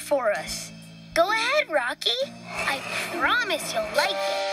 for us. Go ahead, Rocky. I promise you'll like it.